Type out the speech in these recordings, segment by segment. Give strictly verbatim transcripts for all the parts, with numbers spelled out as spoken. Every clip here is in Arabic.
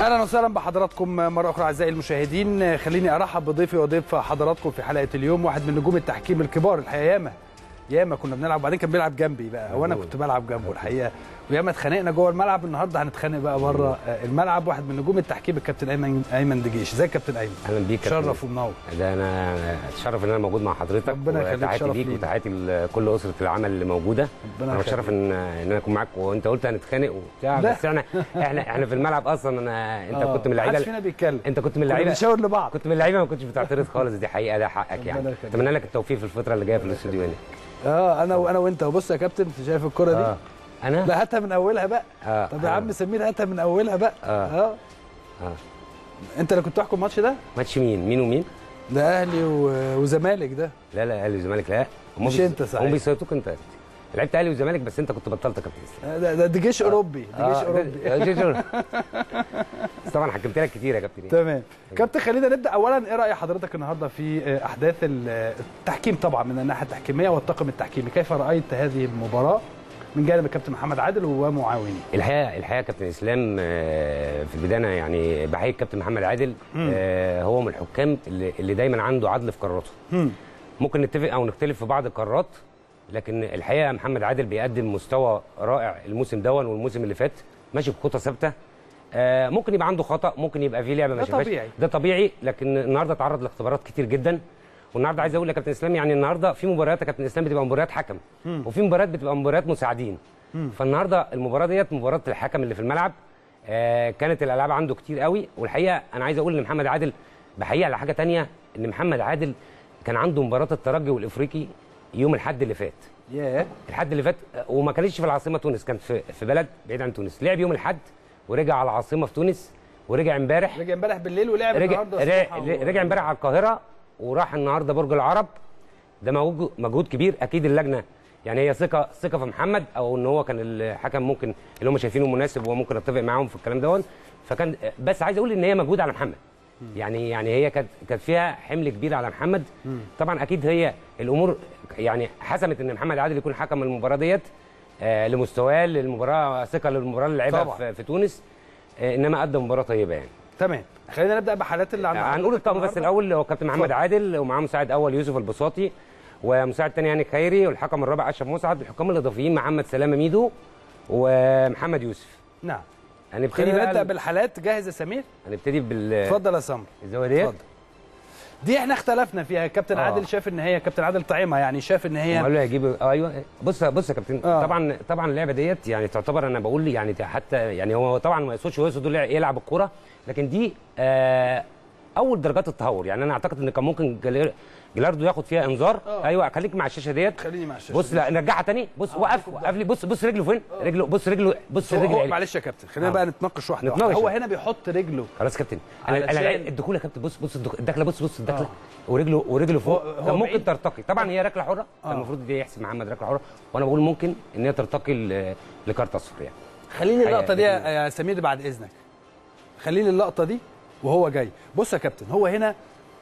اهلا وسهلا بحضراتكم مره اخرى اعزائي المشاهدين. خليني ارحب بضيفي وضيف حضراتكم في حلقه اليوم، واحد من نجوم التحكيم الكبار الحقيقه. ياما ياما كنا بنلعب وبعدين كان بيلعب جنبي بقى وانا كنت بلعب جنبه الحقيقه، وياما اتخانقنا جوه الملعب. النهارده هنتخانق بقى بره الملعب. واحد من نجوم التحكيم الكابتن ايمن ايمن دجيش. ازيك يا كابتن ايمن؟ اهلا بيك. شرف ومنور. ده انا اتشرف ان انا موجود مع حضرتك. ربنا يخليك. تحياتي ليك وتحياتي لكل اسره العمل اللي موجوده. انا بتشرف ان ان انا اكون معاك. وانت قلت هنتخانق وبتاع، بس احنا احنا احنا في الملعب اصلا. انا انت آه. كنت من اللعيبه، محدش فينا بيتكلم. انت كنت من اللعيبه بنشاور لبعض. كنت من اللعيبه ما كنتش بتعترض خالص. دي حقيقه، ده حقك يعني. اتمنى لك التوفيق في الفتره اللي جايه في الاستوديو هنا. اه انا وانا وانت. وبص يا كابتن، انت شايف الكره دي؟ آه. انا لا هاتها من اولها بقى. آه. طب يا عم سمير هاتها من اولها بقى. اه, آه. آه. انت اللي كنت تحكم الماتش ده؟ ماتش مين مين ومين؟ ده اهلي و... وزمالك ده. لا لا اهلي وزمالك لا. مش بي... انت صحيح. هم بيسيطوك انت. لعبت اهلي وزمالك بس انت كنت بطلت كابتن. ده ده, ده جيش آه. اوروبي. ده جيش آه. اوروبي. جيش اوروبي. طبعا حكمت لك كتير يا كابتن. تمام. كابتن خلينا نبدا. اولا ايه راي حضرتك النهارده في احداث التحكيم طبعا من الناحيه التحكيميه والطاقم التحكيمي؟ كيف رايت هذه المباراه من جانب الكابتن محمد عادل ومعاونيه؟ الحقيقه الحقيقه كابتن اسلام في البدايه يعني بحيي الكابتن محمد عادل. هو من الحكام اللي, اللي دايما عنده عدل في قراراته. ممكن نتفق او نختلف في بعض القرارات، لكن الحقيقه محمد عادل بيقدم مستوى رائع الموسم دون والموسم اللي فات، ماشي بخطه ثابته. ممكن يبقى عنده خطا، ممكن يبقى فيه لعبه ما شافهاش، ده طبيعي. لكن النهارده اتعرض لاختبارات كتير جدا. والنهارده عايز اقول لك يا كابتن اسلام، يعني النهارده في مباريات يا كابتن اسلام بتبقى مباريات حكم، وفي مباريات بتبقى مباريات مساعدين. مم. فالنهارده المباراه ديت مباراه الحكم اللي في الملعب. آه كانت الالعاب عنده كتير قوي. والحقيقه انا عايز اقول لمحمد عادل بحقيقه على حاجه ثانيه، ان محمد عادل كان عنده مباراه الترجي والافريقي يوم الاحد اللي فات. ياه. الحد اللي فات، وما كانتش في العاصمه تونس، كانت في في بلد بعيد عن تونس. لعب يوم الاحد ورجع على العاصمه في تونس، ورجع امبارح رجع امبارح بالليل ولعب النهارده. رجع, رجع امبارح على القاهره وراح النهارده برج العرب. ده مجهود كبير. اكيد اللجنه يعني هي ثقه ثقه في محمد، او ان هو كان الحكم ممكن اللي هم شايفينه مناسب وممكن اتفق معاهم في الكلام ده. فكان بس عايز اقول ان هي مجهود على محمد. يعني يعني هي كانت كانت فيها حمل كبير على محمد. طبعا اكيد هي الامور يعني حسمت ان محمد عادل يكون حكم المباراه ديت آه لمستواه للمباراه، ثقه للمباراه اللي لعبها في, في تونس. آه انما قدم مباراه طيبه يعني. تمام. خلينا نبدا بحالات اللي عندنا. هنقول الطاقم بس الاول. هو كابتن محمد عادل، ومعاه مساعد اول يوسف البساطي، ومساعد ثاني هاني خيري، والحكم الرابع اشرف مسعد. الحكام الاضافيين محمد سلامه ميدو ومحمد يوسف. نعم. هنبتدي بقى نبدا بالحالات. جاهز يا سمير؟ هنبتدي بال اتفضل يا سمر. الزواديه. اتفضل. دي احنا اختلفنا فيها. كابتن آه. عادل شاف ان هي كابتن عادل طعيمه، يعني شاف ان هي قال له هيجيب. ايوه بص بص يا كابتن. آه. طبعا طبعا اللعبه ديت يعني تعتبر، انا بقول يعني حتى يعني هو طبعا ما يقصدش هو يقصد يلعب الكوره، لكن دي آه اول درجات التهور. يعني انا اعتقد ان كان ممكن جلاردو ياخد فيها انذار. أوه. ايوه خليك مع الشاشه ديت. خليني مع الشاشه. بص لا نرجعها تاني. بص وقف وقف لي. بص بص رجله فين؟ أوه. رجله بص رجله بص رجله. معلش يا كابتن خلينا بقى نتناقش واحده واحده. هو هنا بيحط رجله. خلاص كابتن. انا انا الدخول يا كابتن. بص بص الدخله. بص بص الدخله ورجله ورجله فوق. كان ممكن ترتقي. طبعا هي ركله حره. كان المفروض دي يحسب محمد ركله حره، وانا بقول ممكن ان هي ترتقي لكارت اصفر يعني. خليني اللقطه دي يا سمير بعد اذنك. خليني اللقطه دي وهو جاي. بص يا كابتن، هو هنا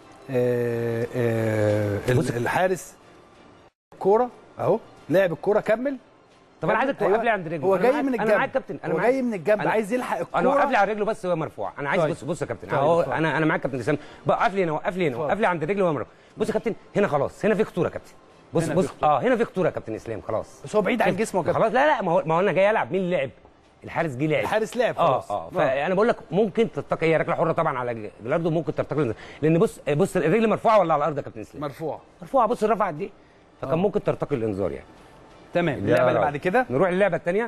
آه آه الحارس الكوره اهو لعب الكوره كمل. طب انا عايزك توقف لي عند رجله. هو جاي من الجنب. انا معاك كابتن. انا هو جاي من الجنب عايز يلحق الكوره. انا وقف لي على رجله بس وهو مرفوع. انا عايز. طيب. بص بص يا كابتن. اهو طيب. انا انا معاك كابتن اسلام. وقف لي هنا وقف لي هنا وقف لي عند رجله وهو مرفوع. بص يا كابتن هنا خلاص. هنا في خطوره يا كابتن. بص بص اه هنا في خطوره يا كابتن اسلام. خلاص بس هو بعيد عن جسمه يا كابتن. خلاص. لا لا ما هو ما هو انا جاي العب. مين اللي لعب؟ الحارس جه لعب. الحارس لعب خلاص. اه اه فانا بقول لك ممكن ترتقي. هي ركله حره طبعا على جلاردو، ممكن ترتقي لان بص بص الرجل مرفوعه ولا على الارض يا كابتن اسلام؟ مرفوعه. مرفوعه. بص رفعت دي، فكان ممكن ترتقي الانذار يعني. تمام. اللعبه اللي بعد كده نروح للعبه الثانيه.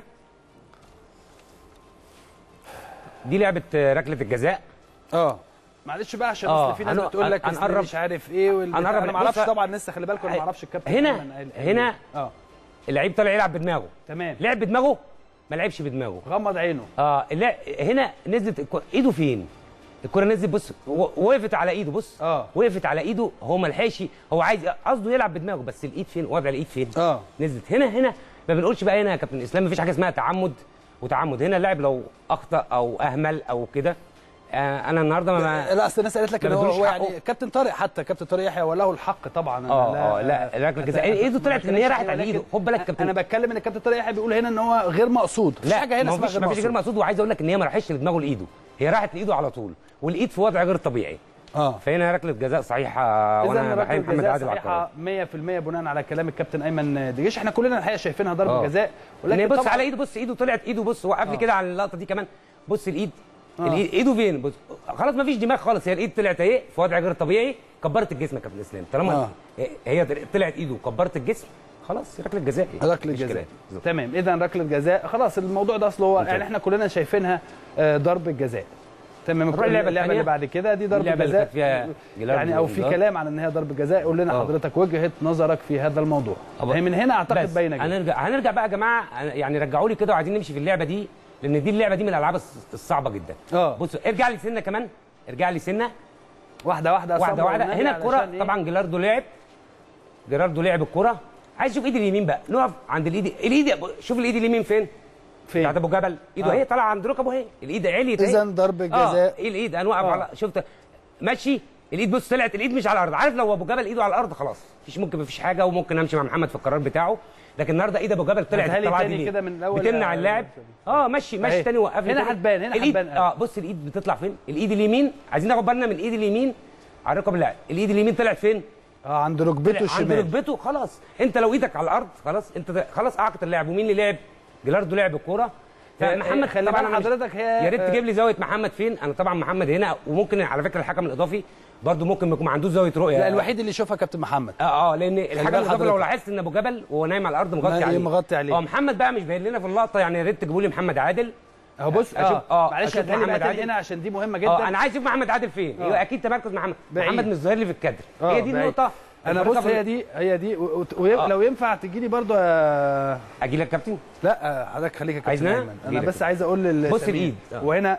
دي لعبه ركله الجزاء. اه معلش بقى عشان اصل في ناس بتقول لك مش عارف ايه وال... انا ما اعرفش طبعا لسه. خلي بالكم انا ما اعرفش الكابتن هنا هنا اه اللعيب طالع يلعب بدماغه. تمام. لعب بدماغه ما لعبش بدماغه. غمض عينه. اه لا هنا نزلت الكرة. ايده فين؟ الكره نزلت. بص وقفت على ايده. بص اه وقفت على ايده. هو ما لحقش. هو عايز قصده يلعب بدماغه، بس الايد فين؟ وضع الايد فين؟ اه نزلت هنا. هنا ما بنقولش بقى هنا يا كابتن اسلام مفيش حاجه اسمها تعمد وتعمد. هنا اللاعب لو اخطا او اهمل او كده. آه انا النهارده ما لا اصل الناس قالت لك ان هو, هو يعني كابتن طارق، حتى كابتن طارق يحيى وله الحق طبعا. اه اه لا ركله جزاء. ايده طلعت ان هي راحت على ايده. خد بالك كابتن. انا بتكلم ان الكابتن طارق يحيى بيقول هنا ان هو غير مقصود. مفيش حاجه هنا اسمها غير مقصود. وعايز اقول لك ان هي ما راحتش لدماغه لايده. هي راحت لايده على طول، والايد في وضع غير طبيعي. اه فهنا ركله جزاء صحيحه، وانا بحيي محمد عادل على القرار. مية في المية بناء على كلام الكابتن ايمن دجيش. احنا كلنا الحقيقه شايفينها ضربه آه. جزاء، ولكن بص على ايده، بص ايده طلعت، ايده بص وقف لي كده على اللقطه دي كمان، بص الايد آه. الايد ايده فين؟ بص خلاص ما فيش دماغ خالص، هي الايد طلعت اهي في وضع غير طبيعي، كبرت الجسم يا كابتن اسلام. طالما آه. هي طلعت ايده وكبرت الجسم خلاص ركله جزاء. ركله جزاء تمام. اذا ركله جزاء خلاص، الموضوع ده اصل هو يعني احنا كلنا شايفينها ضربه جزاء تمام. اللعبه, اللعبة اللي بعد كده دي ضربه جزاء يعني، او في كلام عن ان هي ضربه جزاء. قول لنا حضرتك وجهه نظرك في هذا الموضوع. هي من هنا اعتقد باينه جدا. هنرجع هنرجع بقى يا جماعه، يعني رجعوا لي كده وعايزين نمشي في اللعبه دي، لان دي اللعبه دي من الالعاب الصعبه جدا. اه بصوا ارجع لي سنه كمان، ارجع لي سنه واحده واحده واحده واحده. هنا الكره طبعا جيلاردو لعب، جيلاردو لعب الكره. عايز اشوف ايد اليمين بقى، نقف عند الايد الايد شوف الايد اليمين فين؟ فين؟ بتاعت ابو جبل، ايده اهي آه. طالعه عند ركبه اهي، الايد عليت اهي. اذا ضربه جزاء. اه ايه الايد؟ انا واقف آه. على شفت ماشي الايد، بص طلعت الايد مش على الارض. عارف لو ابو جبل ايده على الارض خلاص مفيش، ممكن مفيش حاجه، وممكن امشي مع محمد في القرار بتاعه. لكن النهارده ايد ابو جبل طلعت الطلعه دي كده من الاول بتمنع اللاعب. اه مشي مشي تاني وقف هنا هتبان، هنا هتبان اه. بص الايد بتطلع فين؟ الايد اليمين، عايزين ناخد بالنا من الايد اليمين على ركب اللاعب. الايد اليمين طلعت فين؟ اه عند ركبته الشمال. عند ركبته خلاص. انت لو ايدك على الارض خلاص انت خلاص اعقد اللاعب. ومين اللي لعب؟ جيلاردو لعب الكوره. فمحمد خلي بالك حضرتك، هي يا ريت تجيب لي زاويه محمد فين. انا طبعا محمد هنا، وممكن على فكره الحكم الاضافي برضه ممكن يكون ما عندوش زاويه رؤيه. لا الوحيد اللي يشوفها كابتن محمد. اه اه لان الحكم الاضافي لو لاحظت ان ابو جبل وهو نايم على الارض مغطي عليه مغطي عليه. اه محمد بقى مش باين لنا في اللقطه، يعني يا ريت تجيبوا لي محمد عادل اهو. بص اه, آه معلش محمد عادل هنا عشان دي مهمه جدا. اه انا عايز اشوف محمد عادل فين. آه. اكيد تمركز محمد بعيد. محمد مش ظاهر لي في الكادر. هي دي النقطه. انا بص هي دي هي دي ولو ينفع تجي لي برضه يا اجي لك كابتن. لا حضرتك خليك يا كابتن ايمن، انا بس عايز اقول لل بص الايد آه. وهنا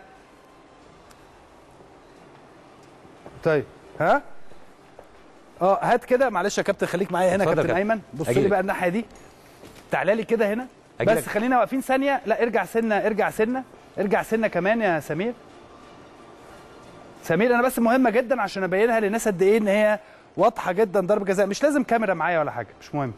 طيب ها اه هات كده معلش يا كابتن، خليك معايا هنا يا كابتن ايمن. بص لي بقى الناحيه دي، تعالى لي كده هنا بس، خلينا واقفين ثانيه. لا ارجع سنه ارجع سنه ارجع سنه كمان يا سمير. سمير انا بس مهمه جدا عشان ابينها للناس قد ايه ان هي واضحه جدا ضربه جزاء. مش لازم كاميرا معايا ولا حاجه، مش مهم.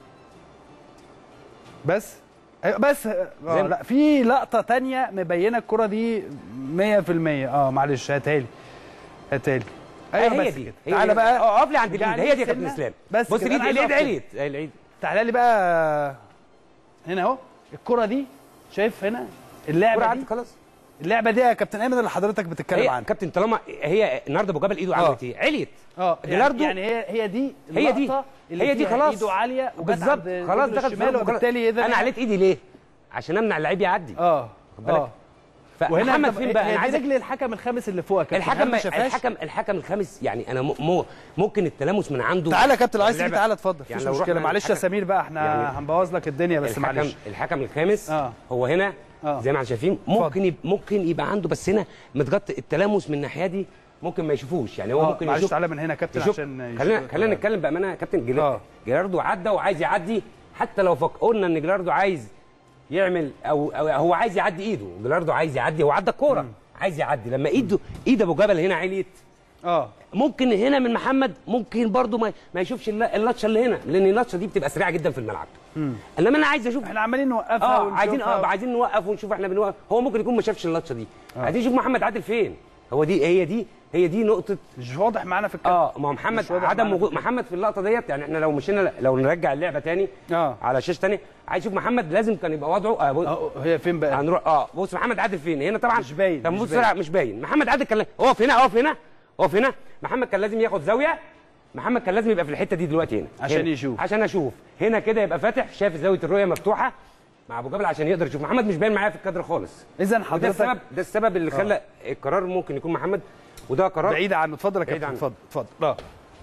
بس ايوه بس اه لا في لقطه ثانيه مبينه الكره دي مية في المية. اه معلش هاتها لي هاتها لي. ايوه هي دي. تعالى بقى اقف لي عند الايد، هي دي يا كابتن اسلام. بص الايد الايد عليت اهي العيد. تعالى لي بقى هنا اهو الكره دي، شايف هنا اللعبه دي خلاص. اللعبه دي يا كابتن ايمن اللي حضرتك بتتكلم عنها كابتن، طالما هي النهارده ابو جبل ايده عملت ايه؟ عليت اه يعني, يعني هي هي دي هي دي اللي هي دي خلاص ايده عاليه بالظبط خلاص دخل، وبالتالي اذا انا عليت ايدي ليه؟ عشان امنع اللعيب يعدي. اه اه وهنا محمد فين بقى؟ انا عايز رجل الحكم الخامس اللي فوقك. الحكم الحكم الحكم الخامس يعني انا مو ممكن التلامس من عنده. تعالى يا كابتن عايز تيجي، تعالى اتفضل. يعني مفيش مشكله. معلش يا سمير بقى احنا يعني هنبوظ لك الدنيا بس الحكم معلش. الحكم الخامس آه. هو هنا آه. زي ما احنا شايفين ممكن يب... ممكن يبقى عنده، بس هنا متغطي التلامس من الناحيه دي ممكن ما يشوفوش. يعني هو آه. ممكن معلش يشوف. تعالى من هنا يا كابتن عشان خلينا خلينا نتكلم بامانه يا كابتن. جيلاردو آه. جيلاردو عدى وعايز يعدي، حتى لو فك... قلنا ان جيلاردو عايز يعمل أو, او هو عايز يعدي ايده. جيلاردو عايز يعدي، هو عدى الكوره عايز يعدي. لما ايده ايد ابو جبل هنا عليت اه ممكن هنا من محمد ممكن برضو ما, ما يشوفش اللطشه اللي هنا، لان اللطشه دي بتبقى سريعه جدا في الملعب. انما انا عايز اشوف. احنا عمالين نوقفها اه عايزين اه عايزين نوقف ونشوف احنا بنوقف. هو ممكن يكون ما شافش اللطشه دي. آه. عايزين نشوف محمد عادل فين. هو دي هي دي هي دي نقطه مش واضح معانا في الكلام. اه ما هو محمد عدم وجود محمد في اللقطه ديت. يعني احنا لو مشينا لو نرجع اللعبه تاني اه على شاشه تاني، عايز اشوف محمد لازم كان يبقى وضعه اه, آه هي فين بقى؟ هنروح اه بص محمد عادل فين هنا طبعا مش باين. طب بص مش باين. محمد عادل كان اقف هنا اقف هنا اقف هنا. محمد كان لازم ياخد زاويه. محمد كان لازم يبقى في الحته دي دلوقتي هنا عشان هنا. يشوف عشان اشوف هنا كده يبقى فاتح شايف زاويه الرؤيه مفتوحه مع ابو جبل عشان يقدر يشوف. محمد مش باين معايا في الكادر خالص. اذا حضرتك ده السبب ده السبب اللي خلى آه. القرار ممكن يكون محمد، وده قرار بعيد عنه. اتفضل يا كابتن اتفضل اتفضل. اه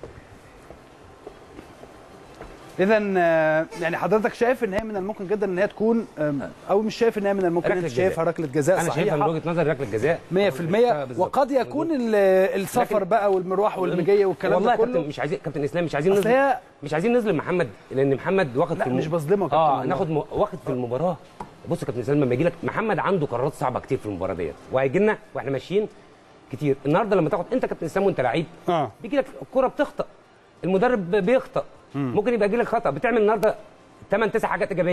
اذا يعني حضرتك شايف ان هي من الممكن جدا ان هي تكون، او مش شايف ان هي من الممكن انت شايفها ركله جزاء صحيحه؟ انا شايفها من وجهه نظري ركله جزاء مية في المية. وقد يكون السفر بقى والمروح والمجيه والكلام ده كله. والله مش عايزين كابتن اسلام مش عايزين نظلم مش عايزين نظلم محمد، لان محمد واخد لا في مش بظلمه كابتن. اه ناخد م... واخد في المباراه. بص يا كابتن اسلام لما يجي لك محمد عنده قرارات صعبه كتير في المباراه ديت، وهيجي لنا واحنا ماشيين كتير. النهارده لما تاخد انت كابتن اسلام وانت لعيب اه بيجي لك الكوره بتخطأ، المدرب بيخطأ، ممكن يبقى يجي لك خطأ، بتعمل النهارده ثمان تسع حاجات ايجابيه.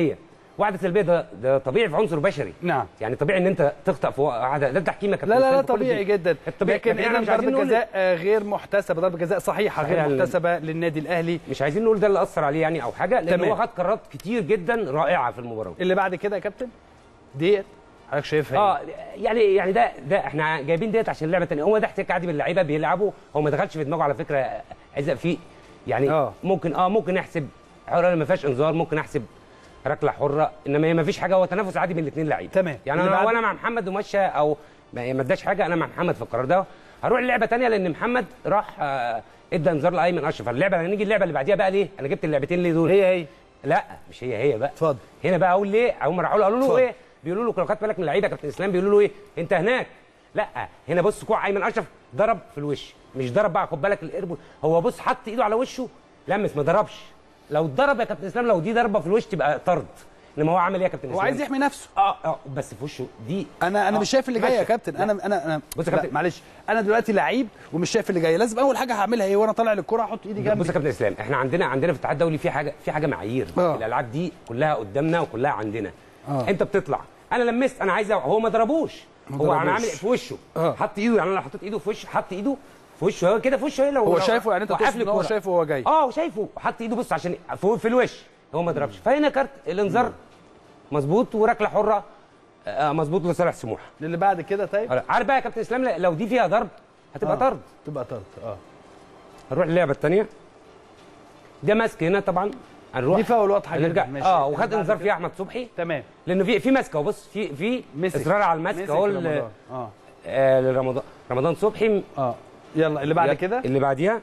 واحده سلبيه ده ده طبيعي في عنصر بشري. نعم. يعني طبيعي ان انت تخطا في واحده، ده التحكيم يا كابتن. لا لا لا طبيعي جدا. الطبيعي. لكن اذا ضربه جزاء غير محتسبه، ضربه جزاء صحيحه غير محتسبه للنادي الاهلي. مش عايزين نقول ده اللي اثر عليه يعني او حاجه، لان تمام. هو خد قرارات كتير جدا رائعه في المباراه. اللي بعد كده يا كابتن ديت حضرتك شايفها اه يعني يعني ده ده احنا جايبين ديت عشان اللعبه الثانيه، هو ده احتكاك عادي باللعيبه بيلعبوا، هو ما دخلش في دماغه على فكره عايز في يعني آه. ممكن اه ممكن احسب حره ما فيهاش انذار، ممكن احسب ركله حره، انما هي ما فيش حاجه، هو تنافس عادي بين الاثنين لعيبه. تمام. يعني انا وانا مع محمد ومشى او ما اداش حاجه، انا مع محمد في القرار ده. هروح للعبه ثانيه لان محمد راح آه ادى انذار لايمن اشرف. اللعبه هنيجي اللعبه اللي بعديها بقى ليه؟ انا جبت اللعبتين ليه دول؟ هي هي لا مش هي هي بقى. اتفضل. هنا بقى اقول ليه؟ هم راحوا له قالوا له ايه؟ بيقولوا له لو خدت بالك من اللعيبه كابتن اسلام بيقولوا له ايه؟ انت هناك. لا هنا بص كوع ايمن اشرف ضرب في الوش، مش ضرب بقى خد بالك القرب، هو بص حط ايده على وشه لمس ما ضربش. لو اتضرب يا كابتن اسلام لو دي ضربه في الوش تبقى طرد، انما هو عمل ايه يا كابتن اسلام؟ هو عايز يحمي نفسه. اه اه بس في وشه دي. انا انا آه. مش شايف اللي جاي يا كابتن. انا انا انا بص يا كابتن معلش، انا دلوقتي لعيب ومش شايف اللي جاي، لازم اول حاجه هعملها ايه وانا طالع للكره احط ايدي جنبي. بص يا كابتن اسلام، احنا عندنا عندنا في الاتحاد الدولي في حاجه في حاجه معايير. آه. الالعاب دي كلها قدامنا وكلها عندنا. آه. انت بتطلع انا لمست انا عايز، هو ما ضربوش، هو انا عامل في وشه. آه. حط ايده، يعني انا لو حطيت ايده في وشه، حط ايده في وشه هو كده في وشه. لو هو لو شايفه، يعني انت تقصد ان هو شايفه وهو جاي. اه شايفه حط ايده بص عشان في, في الوش، هو ما ضربش. فهنا كارت الانذار مظبوط وركله حره آه مظبوط لصالح سموحه. اللي بعد كده طيب عارف بقى يا كابتن اسلام لو دي فيها ضرب هتبقى طرد. آه. تبقى طرد. اه هنروح للعبه الثانيه. ده ماسك هنا طبعا، هنروح دي فاول واضحه جدا. اه وخد انذار فيها احمد صبحي. تمام. لانه في في ماسكه، وبص في في اصرار على الماسكه اهو. اه آه لرمضان رمضان صبحي. اه يلا اللي بعد كده. اللي بعديها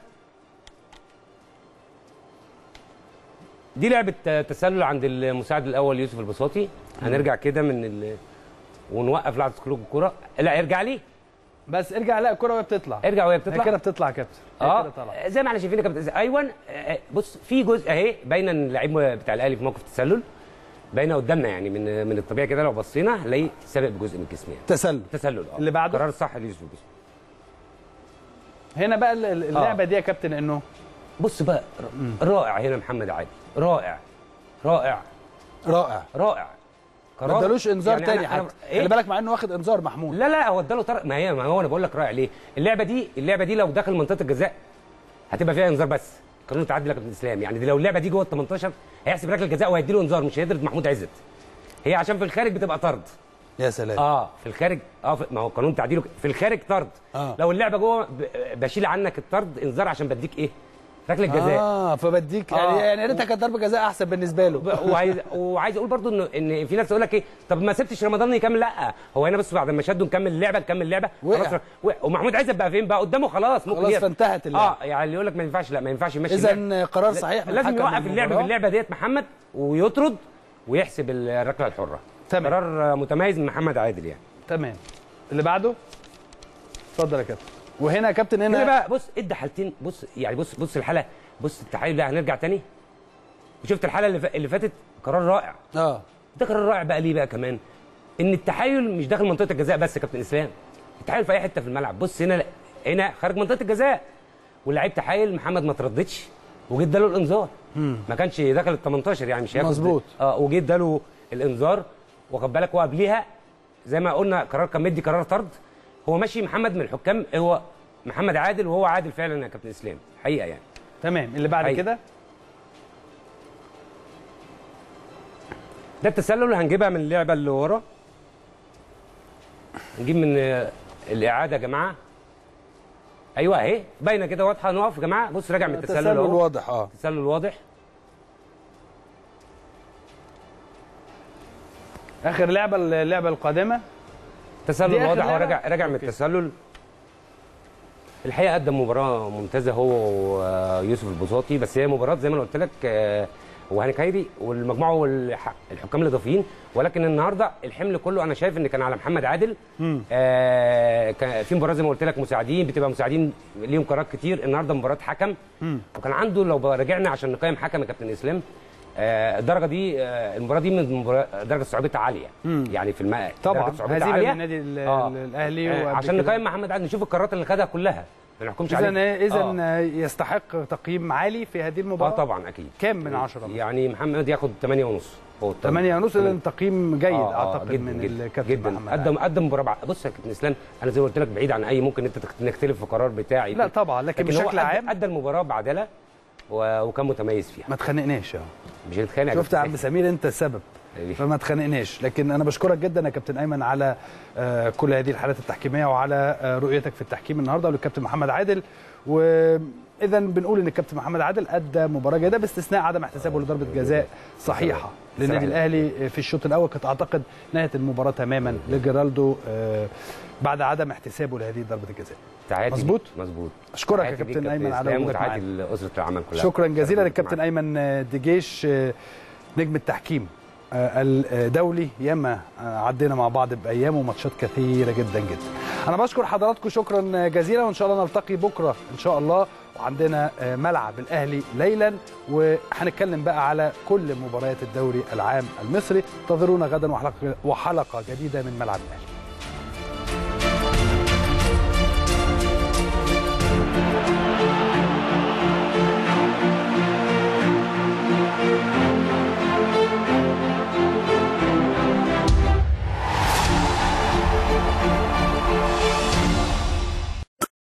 دي لعبه تسلل عند المساعد الاول يوسف البساطي. هنرجع كده من ال... ونوقف لعبه خروج الكره. لا ارجع ليه بس ارجع. لا الكره وهي بتطلع، ارجع وهي بتطلع كده بتطلع يا كابتن. اه زي ما احنا شايفين يا كابتن. ايوه بص في جزء اهي باينه ان اللعيب بتاع الاهلي في موقف تسلل، باينه قدامنا يعني من من الطبيعي كده لو بصينا هنلاقي سابق بجزء من الجسم يعني. تسلل تسلل اه اللي بعده قرار صح ليوسف البساطي. هنا بقى اللعبه آه. دي يا كابتن انه بص بقى رائع هنا محمد عادل، رائع رائع رائع رائع. ما ادالوش انذار يعني تاني حتى. خلي إيه؟ بالك مع انه واخد انذار محمود. لا لا هو اداله طرق. ما هي ما هو انا بقول لك رائع ليه؟ اللعبه دي اللعبه دي لو داخل منطقه الجزاء هتبقى فيها انذار بس. قانون التعدي يا كابتن اسلام، يعني دي لو اللعبه دي جوه ال تمنتاشر هيحسب ركله جزاء وهيدي له انذار، مش هيضرب محمود عزت. هي عشان في الخارج بتبقى طرد. يا سلام. اه في الخارج اه في... ما هو قانون تعديله في الخارج طرد. آه. لو اللعبه جوه ب... بشيل عنك الطرد انذار عشان بديك ايه؟ ركله جزاء. اه فبديك يعني آه. يعني يا ريتها كانت ضربه جزاء احسن بالنسبه له. وعايز وعايز اقول برضو ان ان في ناس تقول لك ايه طب ما سبتش رمضان يكمل. لا هو هنا بس بعد ما شدوا نكمل اللعبه نكمل اللعبه خلاص. ومحمود عزت بقى فين بقى قدامه خلاص ممكن خلاص فانتهت اللعبه. اه يعني اللي يقول لك ما ينفعش. لا ما ينفعش يمشي. اذا قرار صحيح. لازم يوقف اللعب في اللعبه ديت محمد ويطرد ويحسب الركله الحره. تمام. قرار متميز من محمد عادل يعني. تمام. اللي بعده اتفضل يا كابتن. وهنا يا كابتن هنا, هنا بقى بص ادى حالتين. بص يعني بص بص الحاله، بص التحايل ده. هنرجع تاني وشفت الحاله اللي, ف... اللي فاتت قرار رائع. اه ده قرار رائع بقى ليه بقى كمان؟ ان التحايل مش داخل منطقه الجزاء بس يا كابتن اسلام، التحايل في اي حته في الملعب. بص هنا هنا خارج منطقه الجزاء واللعيب تحايل، محمد ما ترددش وجيت اداله الانذار. ما كانش داخل ال تمنتاشر يعني مش هياخد. مظبوط. اه وجيت اداله الانذار واخد بالك. وقبليها زي ما قلنا قرار كان مدي قرار طرد. هو ماشي محمد من الحكام، هو محمد عادل وهو عادل فعلا يا كابتن اسلام حقيقه يعني. تمام. اللي بعد كده ده التسلل اللي هنجيبها من اللعبه اللي ورا. نجيب من الاعاده يا جماعه. ايوه اهي باينه كده واضحه. نقف يا جماعه. بص راجع من التسلل. التسلل واضح. اه التسلل واضح. اخر لعبه اللعبه القادمه تسلل واضح وراجع راجع من التسلل. الحقيقه قدم مباراه ممتازه هو ويوسف البساطي، بس هي مباراه زي ما انا قلت لك وهاني خيري والمجموعه والحكام الاضافيين. ولكن النهارده الحمل كله انا شايف ان كان على محمد عادل. آه كان في مباراه زي ما قلت لك مساعدين بتبقى مساعدين ليهم قرارات كتير. النهارده مباراه حكم مم. وكان عنده لو رجعنا عشان نقيم حكم يا كابتن اسلام آه الدرجه دي آه المباراه دي من درجه صعوبتها عاليه. مم. يعني في الماء طبعا درجه صعوبتها عاليه النادي آه. الاهلي آه عشان نقيم محمد عادل نشوف القرارات اللي خدها كلها. ما نحكمش عليه. اذا اذا يستحق تقييم عالي في هذه المباراه. اه طبعا اكيد. كام من عشرة؟ يعني محمد ياخد ثمانية ونص. ثمانية ونص ده تقييم جيد آه اعتقد جداً من جداً الكابتن جدا محمد. قدم قدم مباراه. بص يا كابتن اسلام، انا زي ما قلت لك بعيد عن اي ممكن انت نختلف في قرار بتاعي. لا طبعا، لكن, لكن بشكل عام ادى المباراه بعداله وكان متميز فيها. ما تخانقناش اه مش هنتخانق. شفت يا عم سمير انت السبب فما تخانقناش. لكن انا بشكرك جدا يا كابتن ايمن على كل هذه الحالات التحكيميه وعلى رؤيتك في التحكيم النهارده، وللكابتن محمد عادل. واذا بنقول ان الكابتن محمد عادل ادى مباراه جيده باستثناء عدم احتسابه لضربه جزاء صحيحه للنادي الاهلي في الشوط الاول. كانت اعتقد نهايه المباراه تماما لجيرالدو بعد عدم احتسابه لهذه ضربه الجزاء. مظبوط مظبوط. اشكرك يا كابتن ايمن على وجودك معانا. وتعادل اسره العمل كلها. شكرا جزيلا للكابتن ايمن دجيش نجم التحكيم الدولي. ياما عدينا مع بعض بايام وماتشات كثيره جدا جدا. انا بشكر حضراتكم شكرا جزيلا، وان شاء الله نلتقي بكره ان شاء الله، وعندنا ملعب الاهلي ليلا، وهنتكلم بقى على كل مباريات الدوري العام المصري. انتظرونا غدا وحلقه جديده من ملعب الاهلي.